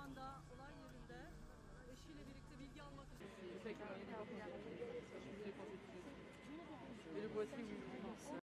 anda olay yerinde eşiyle birlikte bilgi almak için. C'est ça qui m'a aidé. Et le voici, oui.